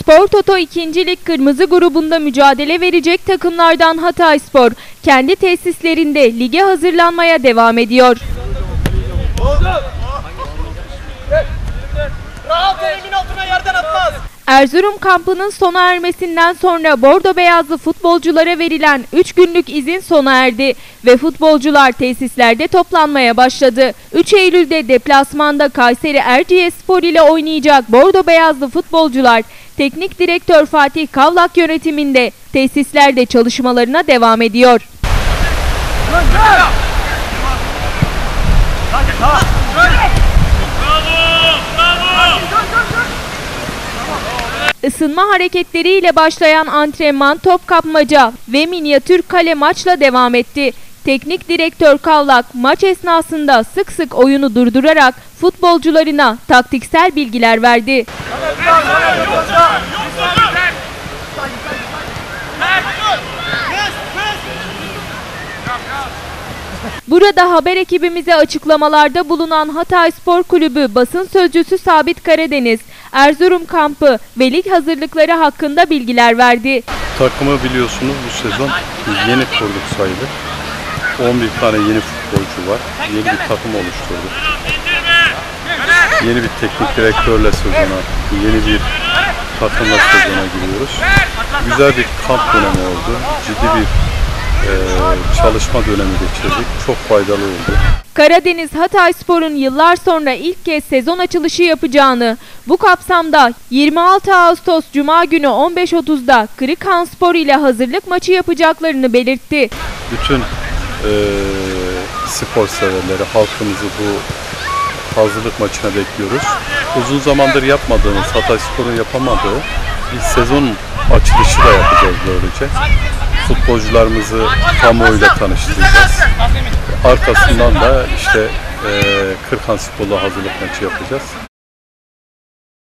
Spor Toto 2. Lig Kırmızı grubunda mücadele verecek takımlardan Hatayspor, kendi tesislerinde lige hazırlanmaya devam ediyor. Erzurum kampının sona ermesinden sonra bordo beyazlı futbolculara verilen 3 günlük izin sona erdi ve futbolcular tesislerde toplanmaya başladı. 3 Eylül'de deplasmanda Kayseri Erciyesspor ile oynayacak bordo beyazlı futbolcular teknik direktör Fatih Kavlak yönetiminde tesislerde çalışmalarına devam ediyor. Isınma hareketleriyle başlayan antrenman, top kapmaca ve minyatür kale maçla devam etti. Teknik direktör Kavlak maç esnasında sık sık oyunu durdurarak futbolcularına taktiksel bilgiler verdi. Burada haber ekibimize açıklamalarda bulunan Hatayspor Kulübü basın sözcüsü Sabit Karadeniz, Erzurum kampı ve lig hazırlıkları hakkında bilgiler verdi. Takımı biliyorsunuz bu sezon yeni kurduk sayılır. 11 tane yeni futbolcu var. Yeni bir takım oluşturduk. Yeni bir teknik direktörle sezona, yeni bir takımla sezona giriyoruz. Güzel bir kamp dönemi oldu. Ciddi bir çalışma dönemi geçirdik. Çok faydalı oldu. Karadeniz, Hatayspor'un yıllar sonra ilk kez sezon açılışı yapacağını, bu kapsamda 26 Ağustos Cuma günü 15.30'da Kırıkhanspor ile hazırlık maçı yapacaklarını belirtti. Bütün spor severleri, halkımızı bu hazırlık maçına bekliyoruz. Uzun zamandır yapmadığımız, Hatayspor'un yapamadığı bir sezon açılışı da yapacağız böylece. Futbolcularımızı kamuoyuyla tanıştıracağız. Arkasından da işte Kırıkhanspor'la hazırlık maçı yapacağız.